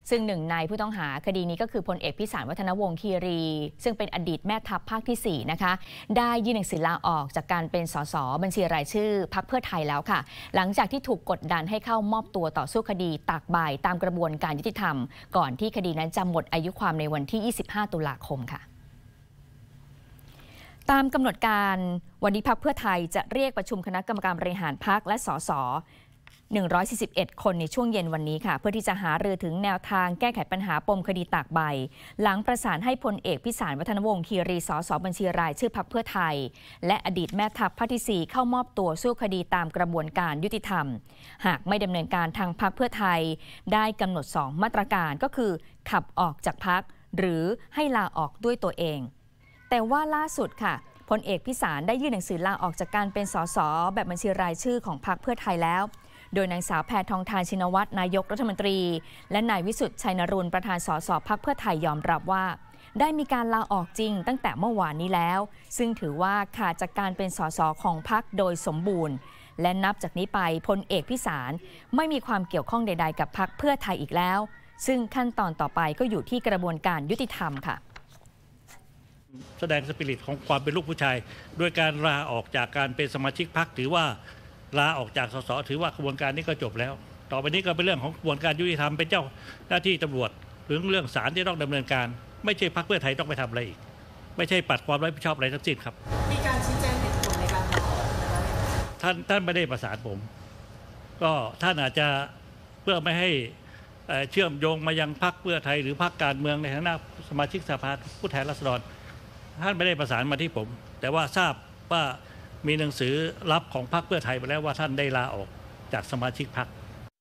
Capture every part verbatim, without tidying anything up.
ซึ่งหนึ่งในผู้ต้องหาคดีนี้ก็คือพลเอกพิสารวัฒนวงศ์คีรีซึ่งเป็นอดีตแม่ทัพภาคที่สี่นะคะได้ยื่นหนังสือลาออกจากการเป็นสสบัญชีรายชื่อพรรคเพื่อไทยแล้วค่ะหลังจากที่ถูกกดดันให้เข้ามอบตัวต่อสู้คดีตากใบตามกระบวนการยุติธรรมก่อนที่คดีนั้นจะหมดอายุความในวันที่ยี่สิบห้าตุลาคมค่ะตามกำหนดการวันนี้พรรคเพื่อไทยจะเรียกประชุมคณะกรรมการบริหารพรรคและสสหนึ่งร้อยสี่สิบเอ็ด คนในช่วงเย็นวันนี้ค่ะเพื่อที่จะหารือถึงแนวทางแก้ไขปัญหาปมคดีตากใบหลังประสานให้พลเอกพิสารวัฒนวงศ์คีรีสสบัญชีรายชื่อพรรคเพื่อไทยและอดีตแม่ทัพภาคที่สี่เข้ามอบตัวสู้คดีตามกระบวนการยุติธรรมหากไม่ดำเนินการทางพรรคเพื่อไทยได้กำหนดสองมาตรการก็คือขับออกจากพรรคหรือให้ลาออกด้วยตัวเองแต่ว่าล่าสุดค่ะพลเอกพิสารได้ยื่นหนังสือลาออกจากการเป็นสสแบบบัญชีรายชื่อของพรรคเพื่อไทยแล้วโดยนางสาวแพทองธารชินวัตรนายกรัฐมนตรีและนายวิสุทธิ์ชัยนรุนประธานสสพรรคเพื่อไทยยอมรับว่าได้มีการลาออกจริงตั้งแต่เมื่อวานนี้แล้วซึ่งถือว่าขาดจากการเป็นสสของพรรคโดยสมบูรณ์และนับจากนี้ไปพลเอกพิสารไม่มีความเกี่ยวข้องใดๆกับพรรคเพื่อไทยอีกแล้วซึ่งขั้นตอนต่อไปก็อยู่ที่กระบวนการยุติธรรมค่ะแสดงสปิริตของความเป็นลูกผู้ชายด้วยการลาออกจากการเป็นสมาชิกพรรคถือว่าลาออกจากสสถือว่ากระบวนการนี้ก็จบแล้วต่อไปนี้ก็เป็นเรื่องของกระบวนการยุติธรรมเป็นเจ้าหน้าที่ตำรวจหรือเรื่องศาลที่ต้องดำเนินการไม่ใช่พรรคเพื่อไทยต้องไปทำอะไรอีกไม่ใช่ปัดความรับผิดชอบอะไรทั้งสิ้นครับมีการชี้แจงเหตุผลในการลาออกนะคะท่านท่านไม่ได้ประสานผมก็ท่านอาจจะเพื่อไม่ให้เชื่อมโยงมายังพรรคเพื่อไทยหรือพรรคการเมืองในฐานะสมาชิกสภาผู้แทนราษฎรท่านไม่ได้ประสานมาที่ผมแต่ว่าทราบว่ามีหนังสือรับของพรรคเพื่อไทยไปแล้วว่าท่านได้ลาออกจากสมาชิกพรรค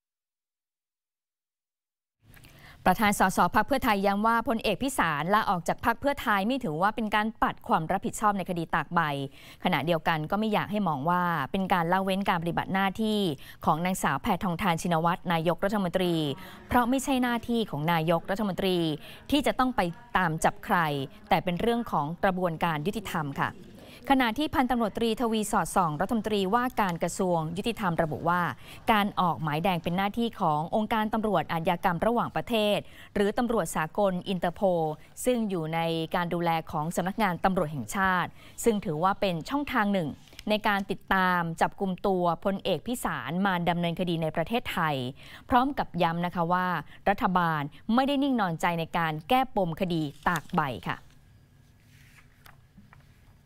ประธานสสพรรคเพื่อไทยย้ำว่าพลเอกพิสารลาออกจากพรรคเพื่อไทยไม่ถือว่าเป็นการปัดความรับผิดชอบในคดีตากใบขณะเดียวกันก็ไม่อยากให้มองว่าเป็นการละเว้นการปฏิบัติหน้าที่ของนางสาวแพทองธารชินวัตรนายกรัฐมนตรีเพราะไม่ใช่หน้าที่ของนายกรัฐมนตรีที่จะต้องไปตามจับใครแต่เป็นเรื่องของกระบวนการยุติธรรมค่ะขณะที่พันตำรวจตรีทวีสอดส่องรัฐมนตรีว่าการกระทรวงยุติธรรมระบุว่าการออกหมายแดงเป็นหน้าที่ขององค์การตำรวจอาชญากรรมระหว่างประเทศหรือตำรวจสากลอินเตอร์โพลซึ่งอยู่ในการดูแลของสำนักงานตำรวจแห่งชาติซึ่งถือว่าเป็นช่องทางหนึ่งในการติดตามจับกุมตัวพลเอกพิสารมาดำเนินคดีในประเทศไทยพร้อมกับย้ำนะคะว่ารัฐบาลไม่ได้นิ่งนอนใจในการแก้ปมคดีตากใบค่ะ